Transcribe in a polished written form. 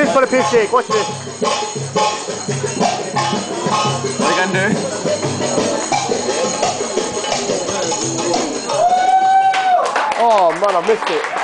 this for the piss take. Watch this. What are you gonna do? Oh man, I missed it.